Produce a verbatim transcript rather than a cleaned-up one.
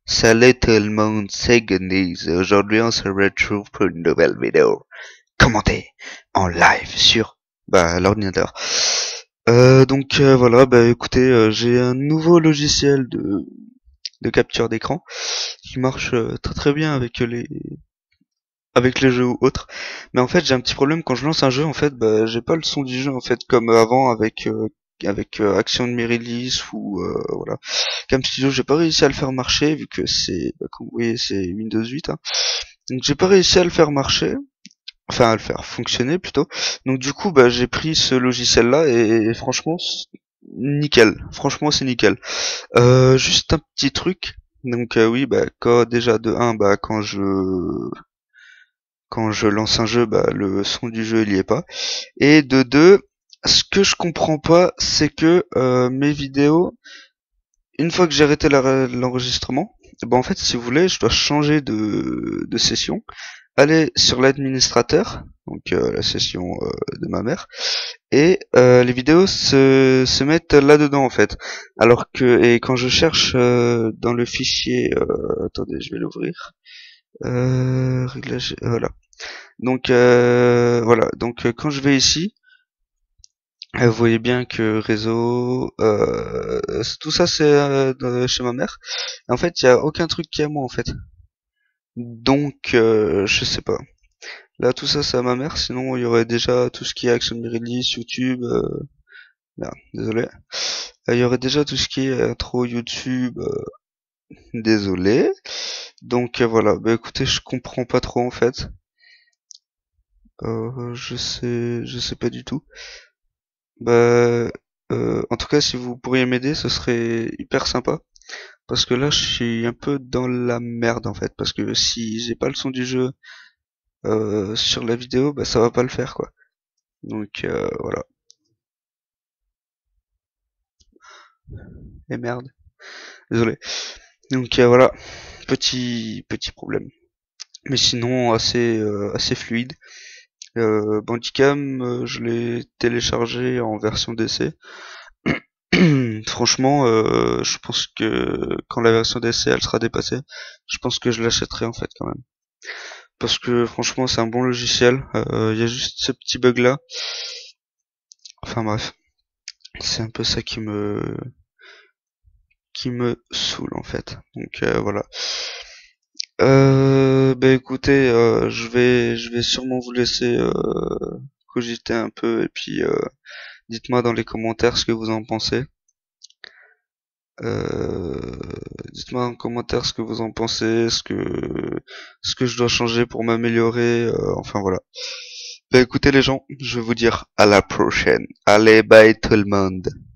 Salut tout le monde, c'est Gunnys et aujourd'hui on se retrouve pour une nouvelle vidéo commentée en live sur bah, l'ordinateur. Euh, donc euh, voilà, bah écoutez, euh, j'ai un nouveau logiciel de, de capture d'écran qui marche euh, très très bien avec les avec les jeux ou autres. Mais en fait j'ai un petit problème quand je lance un jeu, en fait bah j'ai pas le son du jeu en fait comme avant avec euh, avec euh, Action de Merilis ou euh, voilà. Cam Studio, j'ai pas réussi à le faire marcher vu que c'est, bah, comme vous voyez, c'est Windows huit. Hein. Donc j'ai pas réussi à le faire marcher, enfin à le faire fonctionner plutôt. Donc du coup, bah j'ai pris ce logiciel-là et, et franchement, c'est nickel. Franchement, c'est nickel. Euh, juste un petit truc. Donc euh, oui, bah quand déjà de un, bah quand je quand je lance un jeu, bah le son du jeu il y est pas. Et de deux, ce que je comprends pas, c'est que euh, mes vidéos, une fois que j'ai arrêté l'enregistrement, bon en fait si vous voulez je dois changer de, de session, aller sur l'administrateur, donc euh, la session euh, de ma mère, et euh, les vidéos se, se mettent là-dedans en fait. Alors que, et quand je cherche euh, dans le fichier, euh, attendez je vais l'ouvrir, euh, réglage, voilà. Donc euh, voilà, donc euh, quand je vais ici, vous voyez bien que réseau, euh, tout ça c'est euh, chez ma mère. En fait, il y a aucun truc qui est à moi en fait. Donc, euh, je sais pas. Là, tout ça c'est à ma mère. Sinon, il y aurait déjà tout ce qui est Action Release, YouTube. Euh... Merde, désolé. Euh, Il y aurait déjà tout ce qui est intro YouTube. Euh... Désolé. Donc euh, voilà. Bah écoutez, je comprends pas trop en fait. Euh, je sais, je sais pas du tout. Bah, euh, en tout cas, si vous pourriez m'aider, ce serait hyper sympa. Parce que là, je suis un peu dans la merde en fait. Parce que si j'ai pas le son du jeu euh, sur la vidéo, bah ça va pas le faire quoi. Donc euh, voilà. Et merde. Désolé. Donc euh, voilà. Petit petit problème. Mais sinon assez euh, assez fluide. Euh, Bandicam, euh, je l'ai téléchargé en version d'essai. Franchement, euh, je pense que quand la version d'essai elle sera dépassée, je pense que je l'achèterai en fait quand même. Parce que franchement c'est un bon logiciel. Il euh, y a juste ce petit bug là. Enfin bref, c'est un peu ça qui me qui me saoule en fait. Donc euh, voilà. Euh, bah écoutez, euh, je vais je vais sûrement vous laisser euh, cogiter un peu et puis euh, dites-moi dans les commentaires ce que vous en pensez. Euh, dites-moi en commentaire ce que vous en pensez, ce que ce que je dois changer pour m'améliorer. Euh, enfin voilà. Bah écoutez les gens, je vais vous dire à la prochaine. Allez, bye tout le monde.